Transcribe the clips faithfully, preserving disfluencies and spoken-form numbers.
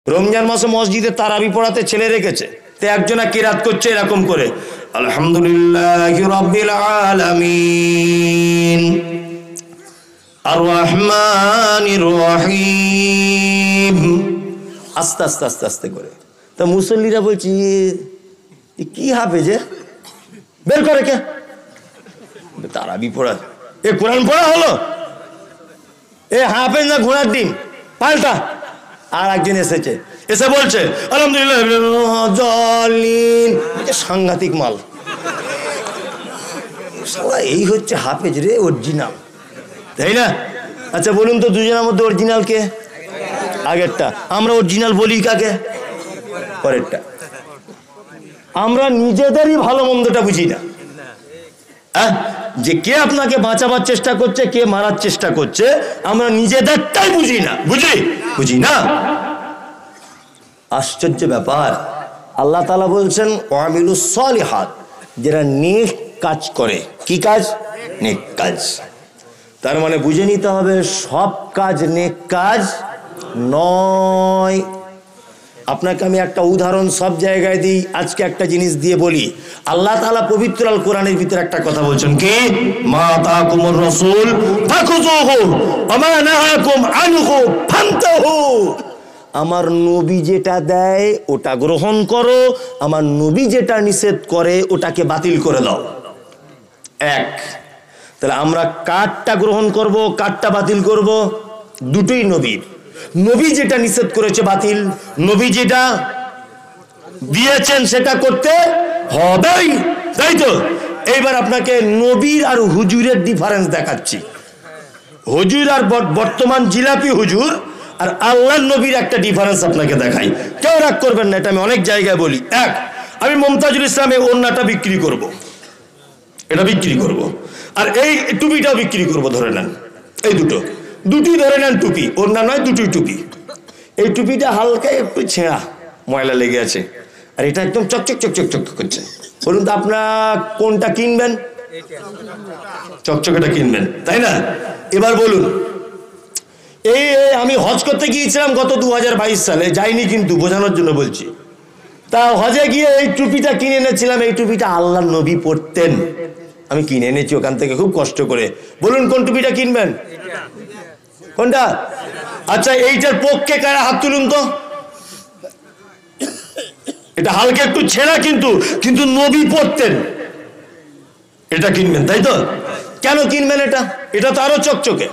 রমজান মাসে মসজিদে তারাবি পড়াতে ছেলে রেখেছে, তো একজনা কিরাত করছে এরকম করে, আলহামদুলিল্লাহি রাব্বিল আলামিন আর রহমানির রহিম, আস্তে আস্তে আস্তে আস্তে করে। তা মুসল্লিরা বলছি কি হাফেজ, বের করে কে তারাবি পড়া, এ কোরআন পড়া হলো, এ হাফেজ না ঘোড়ার ডিম, পাল্টা। আর একজন এসেছে, এসে বলছে আলহামদুলিল্লাহ, সাংঘাতিক মাল, এই হচ্ছে হাফেজ রে, অরিজিনাল, তাই না? আচ্ছা বলুন তো দুজনের মধ্যে অরিজিনাল কে? আগেরটা। আমরা অরিজিনাল বলি কাকে? পরেরটা। আমরা নিজেদেরই ভালো মন্দটা বুঝি না, হ্যাঁ, যে কে আপনাকে বাঁচাবার চেষ্টা করছে, কে মারার চেষ্টা করছে, আমরা নিজেদেরটাই বুঝি না, বুঝি বুঝি না। আশ্চর্য ব্যাপার, আল্লাহ তাআলা বলছেন ওয়ামিলুস সলিহাত, যারা নেক কাজ করে। কি কাজ? নেক কাজ। তার মানে বুঝে নিতে হবে সব কাজ নেক কাজ নয়। আপনাকে আমি একটা উদাহরণ সব জায়গায় দিই, আজকে একটা জিনিস দিয়ে বলি। আল্লাহ তাআলা পবিত্র আল কোরআনের ভিতরে একটা কথা বলছেন, কি মা আতাকুমুর রাসূল ফাখুযুহু ওয়া মা নাহাকুম আনহু ফান্তাহু। আমার নবী যেটা দেয় ওটা গ্রহণ করো, আমার নবী যেটা নিষেধ করে ওটাকে বাতিল করে দাও। এক, তাহলে আমরা কারটা গ্রহণ করব, কারটা বাতিল করব? দুটোই নবীর। নবী যেটা নিষেধ করেছে বাতিল, নবী যেটা দিয়েছেন সেটা করতে হবেই, তাই তো? এইবার আপনাকে নবীর আর হুজুরের ডিফারেন্স দেখাচ্ছি। হুজুর আর বর্তমান জিলাপি হুজুর আর আল্লাহর নবীর একটা ডিফারেন্স আপনাকে দেখাই, কেউ রাগ করবেন না, এটা আমি অনেক জায়গায় বলি। এক, আমি মুমতাজুল ইসলামের ওড়নাটা বিক্রি করব, এটা বিক্রি করব, আর এই টুপিটাও বিক্রি করব, ধরে নেন এই দুটো, দুটি ধরে নেন টুপি, ওড়না নয়, দুটোই টুপি। এই টুপিটা হালকা একটু ছেঁড়া, ময়লা লেগে আছে, আর এটা একদম চকচক চকচক চকচক করছে। বলুন তো আপনার কোনটা কিনবেন? চকচকেটা কিনবেন, তাই না? এবার বলুন, এই আমি হজ করতে গিয়েছিলাম গত দু হাজার বাইশ সালে, যাইনি কিন্তু বোঝানোর জন্য বলছি। তা হজে গিয়ে এই টুপিটা কিনে এনেছিলাম, এই টুপিটা আল্লাহর নবী পরতেন, আমি কিনে এনেছি ওখান থেকে খুব কষ্ট করে। বলুন কোন টুপিটা কিনবেন? কোনটা? আচ্ছা এইটার পক্ষে কারা হাত তুলুন তো। এটা হালকা একটু ছেঁড়া, কিন্তু কিন্তু নবী পরতেন, এটা কিনবেন, তাই তো? কেন কিনবেন এটা? এটা তো আরো চকচকে,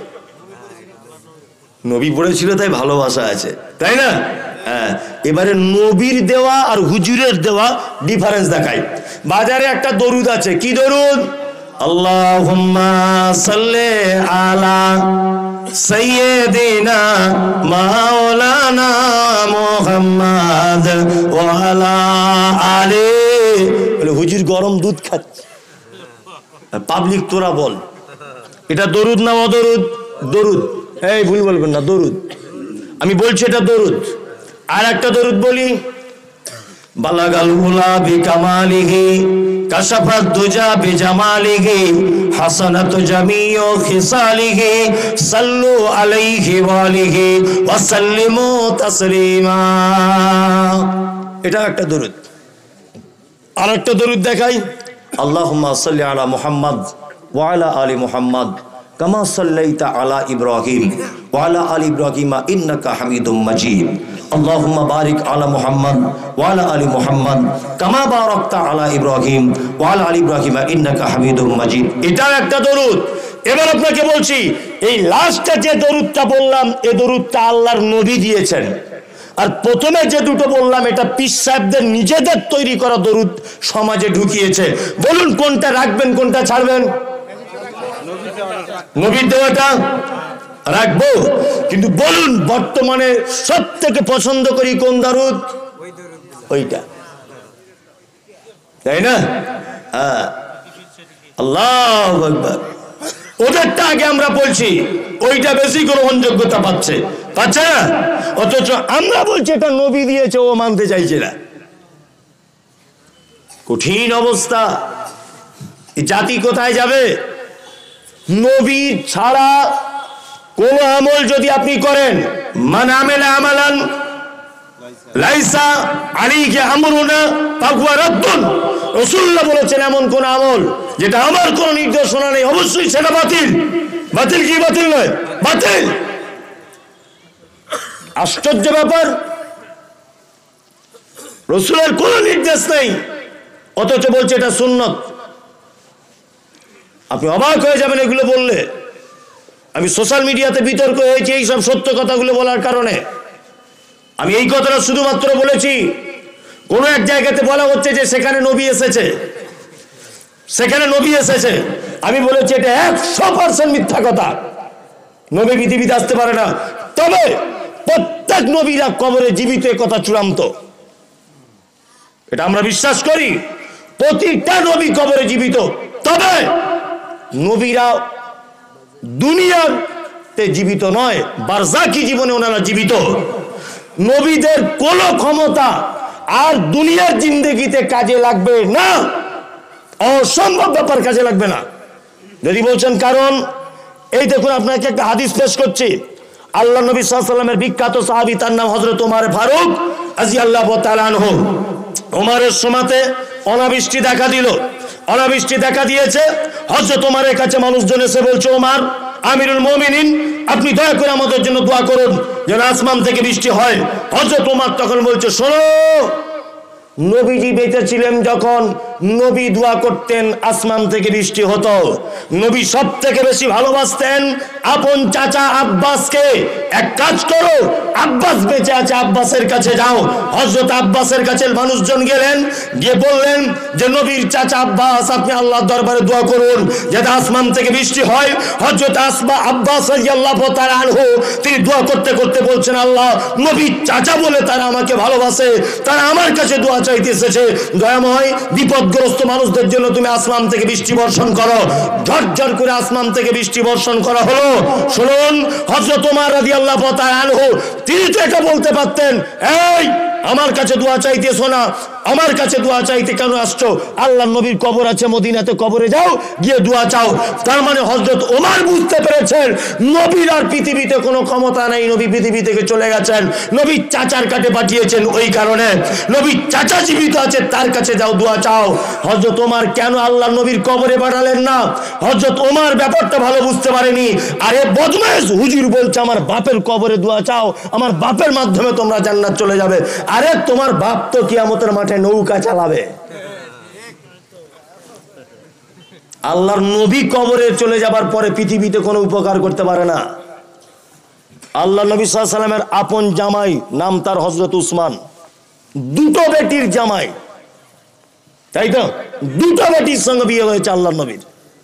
নবী পড়েছিল তাই ভালোবাসা আছে, তাই না? হ্যাঁ, এবারে নবীর দেওয়া আর হুজুরের দেওয়া ডিফারেন্স দেখাই। বাজারে একটা দরুদ আছে, কি দরুদ? আল্লাহুম্মা সাল্লি আলা সাইয়্যিদিনা মাওলানা মুহাম্মাদ ওয়া আলা আলি। বলে হুজুর গরম দুধ খাচ্ছে, পাবলিক তোরা বল এটা দরুদ না অদরুদ? দরুদ। এই ভুল বলবেন না, দরুদ। আমি বলছি এটা দরুদ। আর একটা দরুদ বলি, বালাগাল উলা বিকামালিহি কাশাফাত দুজা বিজামালিহি হাসানাতু জামিউ খিসালিহি সাল্লু আলাইহি ওয়া আলিহি ওয়া সাল্লিমু তাসলিমা। এটা একটা দরুদ। আর একটা দরুদ দেখাই, আল্লাহুম্মা সাল্লি আলা মুহাম্মাদ ওয়া আলা আলি মুহাম্মাদ কামা সাল্লাইতা আলা ইব্রাহিম ওয়া আলা আলি ইব্রাহিম ইন্নাকা হামিদুম মাজিদ। আল্লাহুম্মা বারিক আলা মুহাম্মাদ ওয়া আলা আলি মুহাম্মাদ কামা বারাকতা আলা ইব্রাহিম ওয়া আলা আলি ইব্রাহিম ইন্নাকা হামিদুম মাজিদ। এটাও একটা দরুদ। এবার আপনাকে বলছি, এই লাস্টে যে দরুদটা বললাম, এই দরুদটা আল্লাহর নবী দিয়েছেন। আর প্রথমে যে দুটো বললাম, এটা পীর সাহেবদের নিজেদের তৈরি করা দরুদ সমাজে ঢুকিয়েছে। বলুন কোনটা রাখবেন, কোনটা ছাড়বেন? নবীর দেওয়াটা রাখবো, কিন্তু বলুন বর্তমানে সব থেকে পছন্দ করি কোন দরুদ? ওইটা, তাই না? হ্যাঁ, আল্লাহু আকবার। ওদেরটা আগে আমরা বলছি, ওইটা বেশি গ্রহণযোগ্যতা পাচ্ছে, পাচ্ছে না? অথচ আমরা বলছি এটা নবী দিয়েছে, ও মানতে চাইছে না। কঠিন অবস্থা। এই জাতি কোথায় যাবে? নবী ছাড়া কোন আমল যদি আপনি করেন, মান আমেলা আমালান লাইসা আলাইকা আমরুনা ফাহুয়া রাদ্দুন। রাসূলুল্লাহ বলেছেন এমন কোন আমল যেটা আমার কোন নির্দেশনা নেই, অবশ্যই সেটা বাতিল। বাতিল কি বাতিল নয়? বাতিল। আশ্চর্য ব্যাপার, রাসূলের কোন নির্দেশ নেই, অথচ বলছে এটা সুন্নত। আপনি অবাক হয়ে যাবেন এগুলো বললে। আমি সোশ্যাল মিডিয়াতে বিতর্ক হয়েছে এই সব সত্য কথাগুলো বলার কারণে। আমি এই কথাটা শুধুমাত্র বলেছি, কোন এক জায়গাতে বলা হচ্ছে যে সেখানে নবী এসেছে, সেখানে নবী এসেছে। আমি বলেছি এটা একশো পার্সেন্ট মিথ্যা কথা। নবী পৃথিবীতে আসতে পারে না। তবে প্রত্যেক নবীরা কবরে জীবিত, এ কথা চূড়ান্ত, এটা আমরা বিশ্বাস করি। প্রতিটা নবী কবরে জীবিত। তবে নবীরা দুনিয়াতে জীবিত নয়, বারজাকি জীবনে ওনারা জীবিত। নবীদের কোনো ক্ষমতা আর দুনিয়ার জিন্দেগিতে কাজে লাগবে না, অসম্ভব ব্যাপার, কাজে লাগবে না। যদি বলছেন কারণ, এই দেখুন আপনাকে একটা হাদিস পেশ করছি। আল্লাহ নবী সাল্লাল্লাহু আলাইহি ওয়াসাল্লামের বিখ্যাত সাহাবী, তার নাম হযরত ওমর ফারুক রাদিয়াল্লাহু তাআলা আনহু। ওমরের সময়তে অনাবৃষ্টি দেখা দিল, অনাবৃষ্টি দেখা দিয়েছে। হযরত ওমরের কাছে মানুষজন এসে বলছে, ওমর আমিরুল মুমিনিন, আপনি দয়া করে আমাদের জন্য দোয়া করুন যেন আসমান থেকে বৃষ্টি হয়। হযরত ওমর তখন বলছে, শোনো, নবীজি বেঁচে ছিলেন যখন নবী দোয়া করতেন আসমান থেকে বৃষ্টি হতো। নবী সব থেকে বেশি ভালোবাসতেন আপন চাচা আব্বাসকে। এক কাজ করো, আব্বাস বেঁচে আছে, আব্বাসের কাছে যাও। হযরত আব্বাসের কাছে মানুষজন গেলেন, গিয়ে বললেন যে নবীর চাচা আব্বাস, আপনি আল্লাহর দরবারে দোয়া করুন যাতে আসমান থেকে বৃষ্টি হয়। হযরত আসবা আব্বাস রাদিয়াল্লাহু তাআলা আনহু তিনি দোয়া করতে করতে বলছেন, আল্লাহ, নবীর চাচা বলে তারা আমাকে ভালোবাসে, তারা আমার কাছে দোয়া চাইতে এসেছে, দয়াময় বিপদগ্রস্ত মানুষদের জন্য তুমি আসমান থেকে বৃষ্টি বর্ষণ করো। ঝরঝর করে আসমান থেকে বৃষ্টি বর্ষণ করা হলো। শুনুন, হযরত ওমর রাদিয়াল্লাহু তাআলা আনহু তিনি তো এটা বলতে পারতেন, এই আমার কাছে দোয়া চাইতেছো না, আমার কাছে দোয়া চাইতে কেন আসছো? আল্লাহর নবীর কবর আছে মদিনাতে, কবরে যাও, গিয়ে দোয়া চাও। তার মানে হযরত ওমর বুঝতে পেরেছেন নবীর আর পৃথিবীতে কোনো ক্ষমতা নেই, নবী পৃথিবী থেকে চলে গেছেন, নবীর চাচার কাছে পাঠিয়েছেন। ওই কারণে নবীর চাচা জীবিত আছে, তার কাছে যাও, দোয়া চাও। হযরত ওমর কেন আল্লাহর নবীর কবরে পাঠালেন না? হযরত ওমর ব্যাপারটা ভালো বুঝতে পারেনি। আরে বদমাইশ, হুজুর বলছে আমার বাপের কবরে দোয়া চাও, আমার বাপের মাধ্যমে তোমরা জান্নাত চলে যাবে। আরে তোমার বাপ তো কিয়ামতের মাঠে নৌকা চালাবে। আল্লাহর নবী কবরে চলে যাবার পরে পৃথিবীতে কোনো উপকার করতে পারে না। আল্লাহ নবী সাল্লাল্লাহু আলাইহি ওয়াসাল্লামের আপন জামাই, নাম তার হযরত উসমান, দুটো বেটির জামাই, তাই তো? দুটো বেটির সঙ্গে বিয়ে হয়েছে আল্লাহর নবীর।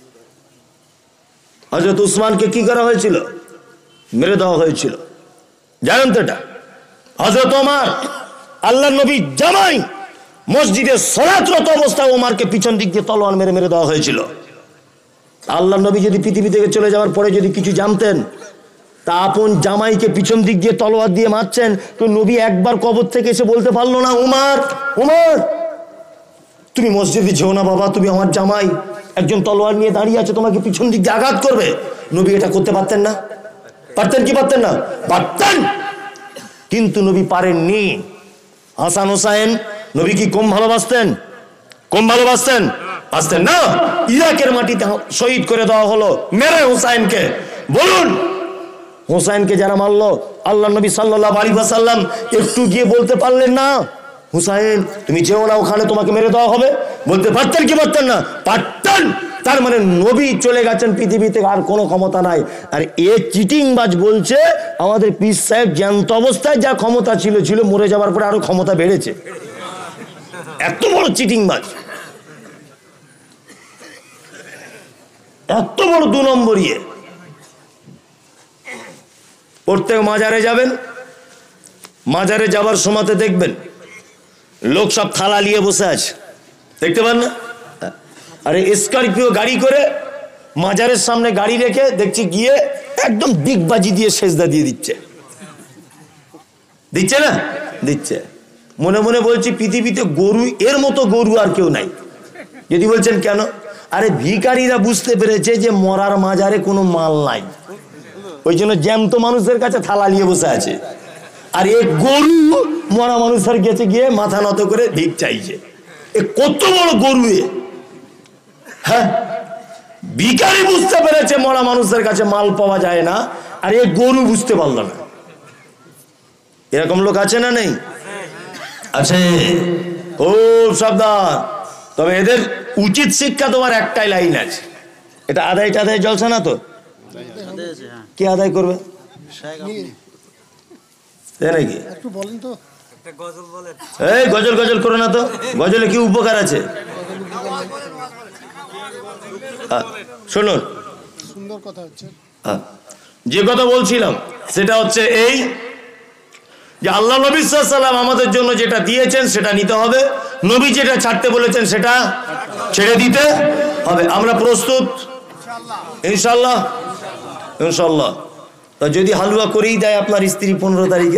হযরত উসমানকে কি করা হয়েছিল? মেরে দেওয়া হয়েছিল, জানেন তো এটা? হযরত ওমর আল্লাহর নবীর জামাই, মসজিদে সালাতরত অবস্থায় ওমরকে পিছন দিক দিয়ে তলোয়ার মেরে মেরে দেওয়া হয়েছিল। আল্লাহর নবী যদি পৃথিবী থেকে চলে যাওয়ার পরে যদি কিছু জানতেন, তা আপন জামাইকে পিছন দিক দিয়ে তলোয়ার দিয়ে মারছেন, তো নবী একবার কবর থেকে এসে বলতে পারলো না, উমর উমর তুমি মসজিদে যেও না বাবা, তুমি আমার জামাই, একজন তলোয়ার নিয়ে দাঁড়িয়ে আছে, তোমাকে পিছন দিক দিয়ে আঘাত করবে। নবী এটা করতে পারতেন না? পারতেন কি পারতেন না? পারতেন, কিন্তু নবী পারেননি। হাসান হোসাইন নবী কি কম ভালোবাসতেন? কম ভালোবাসতেন? আসতেন না। ইরাকের মাটিতে শহীদ করে দেওয়া হলো মেরে হোসাইনকে। বলুন, হোসাইনকে যারা মারলো, আল্লাহ নবী সাল্লাল্লাহু আলাইহি ওয়াসাল্লাম একটু গিয়ে বলতে পারলেন না, হুসাইন তুমি যেও না, ওখানে তোমাকে মেরে দেওয়া হবে? বলতে পারতেন কি পারতেন না? পারতেন। তার মানে নবী চলে গেছেন পৃথিবীতে, আর কোনো ক্ষমতা নাই। আর এ চিটিংবাজ বলছে আমাদের পীর সাহেব জ্ঞান্ত অবস্থায় যা ক্ষমতা ছিল ছিল, মরে যাওয়ার পরে আরো ক্ষমতা বেড়েছে। এত বড় চিটিংবাজ, এত বড় দু নম্বরিয়ে। প্রত্যেক মাজারে যাবেন, মাজারে যাবার সময়তে দেখবেন লোক সব থালা নিয়ে বসে আছে, দেখতে পান না? আরে স্করপিও গাড়ি করে মাজারের সামনে গাড়ি রেখে দেখছি গিয়ে একদম দিগবাজি দিয়ে সেজদা দিয়ে দিচ্ছে, দিচ্ছে না? দিচ্ছে। মনে মনে বলছি পৃথিবীতে গরু, এর মতো গরু আর কেউ নাই। যদি বলছেন কেন? আরে ভিখারিরা বুঝতে পেরেছে যে মরার মাজারে কোনো মাল নাই, ওই জন্য জ্যান্ত মানুষদের কাছে থালা নিয়ে বসে আছে। আর এ গরু মরা মানুষের গেছে গিয়ে মাথা নত করে ভিক চাইছে। এ কত বড় গরু এ! হ্যাঁ, ভিখারি বুঝতে পেরেছে মরা মানুষের কাছে মাল পাওয়া যায় না, আর এ গরু বুঝতে পারল না। এরকম লোক আছে না নেই? আছে। ও সাবধান। তবে এদের উচিত শিক্ষা তোমার একটাই লাইন আছে, এটা আদায় টাদায় জলসা না তো? কে আদায় করবে নাকি? এই গজল গজল করো না তো, গজলে কি উপকার আছে? শুনুন, সুন্দর কথা হচ্ছে। যে কথা বলছিলাম সেটা হচ্ছে এই যে আল্লাহ নবী সাল্লাল্লাহু আলাইহি ওয়াসাল্লাম আমাদের জন্য যেটা দিয়েছেন সেটা নিতে হবে, নবী যেটা ছাড়তে বলেছেন সেটা ছেড়ে দিতে হবে। আমরা প্রস্তুত ইনশাআল্লাহ? ইনশাআল্লাহ। তা যদি হালুয়া করেই দেয় আপনার স্ত্রী পনেরো তারিখে,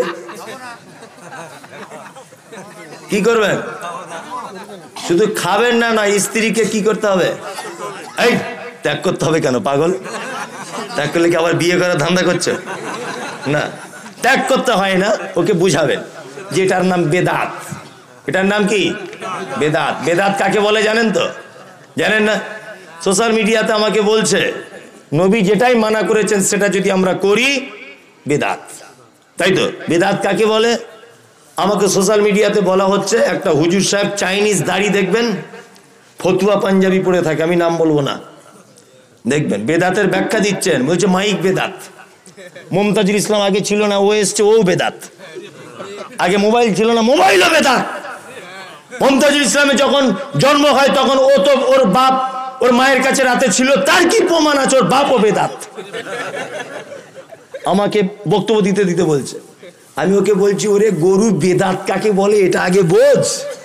কি করবেন? শুধু খাবেন না, না স্ত্রীকে কি করতে হবে? এই ত্যাগ করতে হবে। কেন পাগল? ত্যাগ করলে কি আবার বিয়ে করার ধান্দা করছে? না, ত্যাগ করতে হয় না, ওকে বুঝাবেন যে এটার নাম বেদাত। এটার নাম কি? বেদাত। বেদাত কাকে বলে জানেন তো? জানেন না? সোশ্যাল মিডিয়াতে আমাকে বলছে নবী যেটাই মানা করেছেন সেটা যদি আমরা করি বেদাত, তাই তো? বেদাত কাকে বলে? আমাকে সোশ্যাল মিডিয়াতে বলা হচ্ছে একটা হুজুর সাহেব চাইনিজ দাড়ি দেখবেন, ফতুয়া পাঞ্জাবি পরে থাকে, আমি নাম বলবো না, দেখবেন বেদাতের ব্যাখ্যা দিচ্ছেন, বলছে মাইক বেদাত। মমতাজুল ইসলাম আগে ছিল না, ও এসছে, ও বেদাত। আগে মোবাইল ছিল না, মোবাইলও বেদাত। মমতাজুল ইসলামের যখন জন্ম হয় তখন ও তো ওর বাপ ওর মায়ের কাছে রাতে ছিল, তার কি প্রমাণ আছে ওর বাপও বেদাত? আমাকে বক্তব্য দিতে দিতে বলছে, আমি ওকে বলছি ওরে গরু বেদাত কাকে বলে এটা আগে বোঝ।